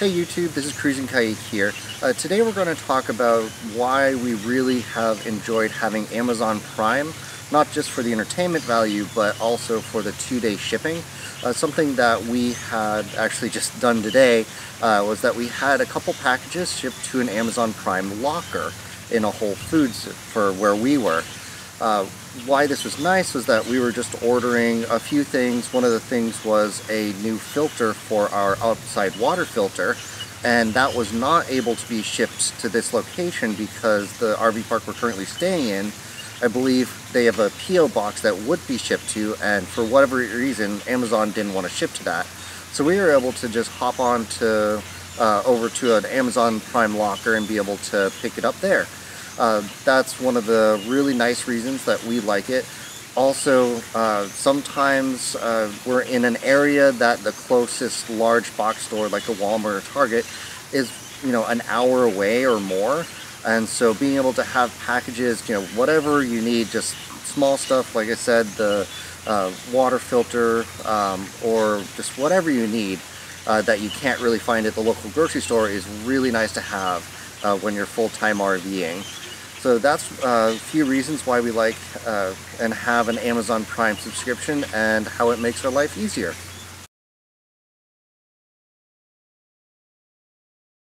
Hey YouTube, this is Cruising Kayak here. Today we're going to talk about why we really have enjoyed having Amazon Prime, not just for the entertainment value, but also for the 2-day shipping. Something that we had actually just done today was that we had a couple packages shipped to an Amazon Prime locker in a Whole Foods for where we were. Why this was nice was that we were just ordering a few things. One of the things was a new filter for our outside water filter, and that was not able to be shipped to this location because the RV park we're currently staying in, I believe they have a PO box that would be shipped to, and for whatever reason Amazon didn't want to ship to that. So we were able to just hop on to over to an Amazon Prime locker and be able to pick it up there. That's one of the really nice reasons that we like it. Also, sometimes we're in an area that the closest large box store like a Walmart or Target is, an hour away or more. And so being able to have packages, whatever you need, just small stuff, like I said, the water filter, or just whatever you need that you can't really find at the local grocery store is really nice to have when you're full-time RVing. So that's a few reasons why we like and have an Amazon Prime subscription and how it makes our life easier.